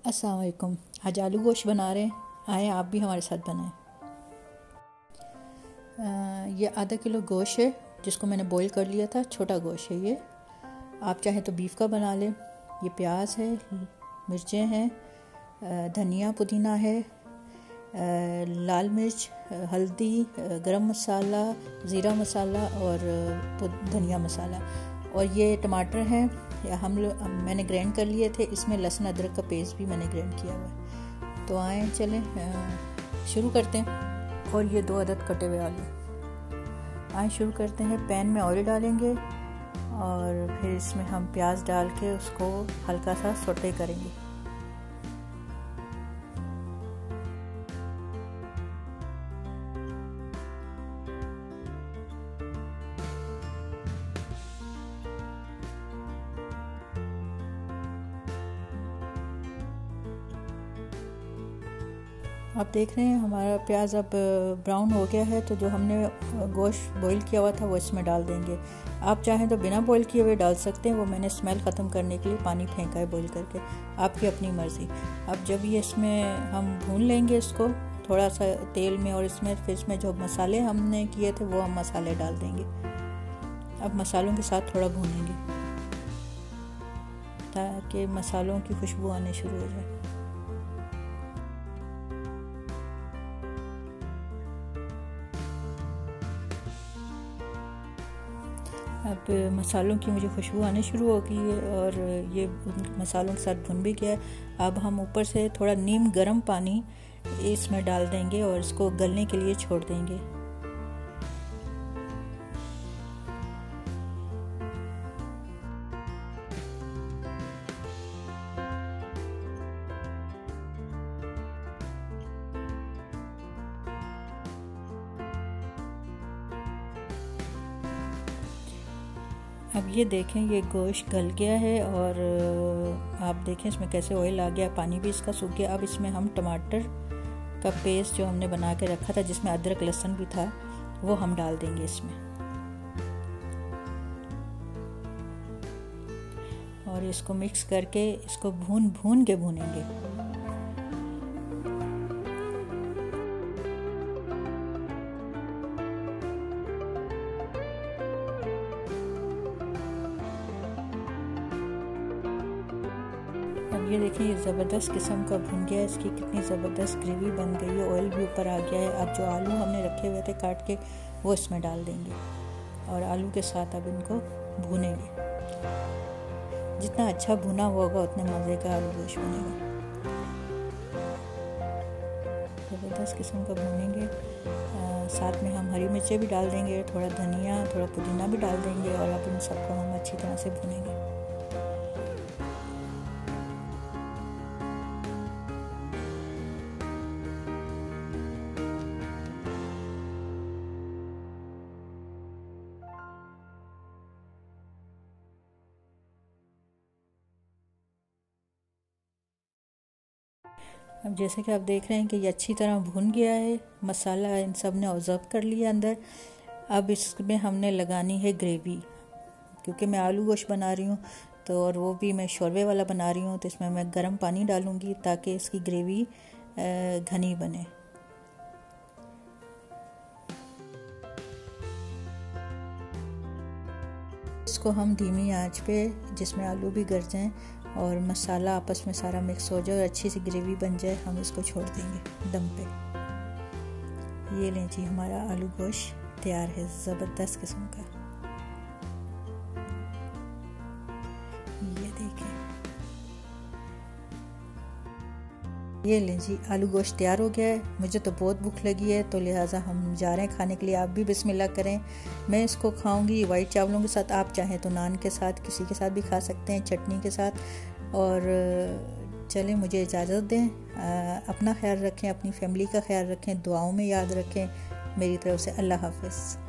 अस्सलाम वालेकुम। आज आलू गोश्त बना रहे हैं, आए आप भी हमारे साथ बनाएं। ये आधा किलो गोश्त है जिसको मैंने बॉईल कर लिया था। छोटा गोश्त है ये, आप चाहें तो बीफ का बना लें। ये प्याज है, मिर्चें हैं, धनिया पुदीना है, लाल मिर्च, हल्दी, गरम मसाला, ज़ीरा मसाला और धनिया मसाला। और ये टमाटर हैं, मैंने ग्राइंड कर लिए थे। इसमें लहसुन अदरक का पेस्ट भी मैंने ग्राइंड किया हुआ है। तो आए चलें शुरू करते हैं। और ये 2 अदद कटे हुए आलू। आए शुरू करते हैं। पैन में ऑयल डालेंगे और फिर इसमें हम प्याज डाल के उसको हल्का सा सौटे करेंगे। आप देख रहे हैं हमारा प्याज अब ब्राउन हो गया है। तो जो हमने गोश्त बॉईल किया हुआ था वो इसमें डाल देंगे। आप चाहें तो बिना बॉईल किए हुए डाल सकते हैं, वो मैंने स्मेल ख़त्म करने के लिए पानी फेंका है बॉईल करके। आपकी अपनी मर्ज़ी। अब जब ये इसमें हम भून लेंगे इसको थोड़ा सा तेल में, और फिर इसमें जो मसाले हमने किए थे वो हम मसाले डाल देंगे। अब मसालों के साथ थोड़ा भूनेंगे ताकि मसालों की खुशबू आने शुरू हो जाए। अब मसालों की मुझे खुशबू आने शुरू हो गई है और ये मसालों के साथ भुन भी गया है। अब हम ऊपर से थोड़ा नीम गर्म पानी इसमें डाल देंगे और इसको गलने के लिए छोड़ देंगे। अब ये देखें ये गोश्त गल गया है और आप देखें इसमें कैसे ऑयल आ गया, पानी भी इसका सूख गया। अब इसमें हम टमाटर का पेस्ट जो हमने बना के रखा था जिसमें अदरक लहसुन भी था वो हम डाल देंगे इसमें, और इसको मिक्स करके इसको भून के भूनेंगे। अब ये देखिए ये ज़बरदस्त किस्म का भुन गया है। इसकी कितनी ज़बरदस्त ग्रेवी बन गई है, ऑयल भी ऊपर आ गया है। अब जो आलू हमने रखे हुए थे काट के वो इसमें डाल देंगे और आलू के साथ अब इनको भूनेंगे। जितना अच्छा भुना होगा उतने मज़े का आलू गोश्त बनेगा। ज़बरदस्त किस्म का भूनेंगे। साथ में हम हरी मिर्चें भी डाल देंगे, थोड़ा धनिया, थोड़ा पुदीना भी डाल देंगे और अब इन सबको हम अच्छी तरह से भूनेंगे। अब जैसे कि आप देख रहे हैं कि ये अच्छी तरह भुन गया है, मसाला इन सब ने ऑब्जर्व कर लिया अंदर। अब इसमें हमने लगानी है ग्रेवी, क्योंकि मैं आलू गोश्त बना रही हूँ तो, और वो भी मैं शोरबे वाला बना रही हूँ, तो इसमें मैं गर्म पानी डालूँगी ताकि इसकी ग्रेवी घनी बने। इसको हम धीमी आंच पे, जिसमें आलू भी गल जाएं और मसाला आपस में सारा मिक्स हो जाए और अच्छी सी ग्रेवी बन जाए, हम इसको छोड़ देंगे दम पे। ये लें जी, हमारा आलू गोश्त तैयार है, ज़बरदस्त किस्म का। ये देखें, ये लें जी, आलू गोश्त तैयार हो गया है। मुझे तो बहुत भूख लगी है तो लिहाजा हम जा रहे हैं खाने के लिए। आप भी बिस्मिल्लाह करें। मैं इसको खाऊंगी वाइट चावलों के साथ, आप चाहें तो नान के साथ, किसी के साथ भी खा सकते हैं, चटनी के साथ। और चलें, मुझे इजाज़त दें। अपना ख्याल रखें, अपनी फैमिली का ख्याल रखें, दुआओं में याद रखें। मेरी तरफ से अल्लाह हाफ़िज़।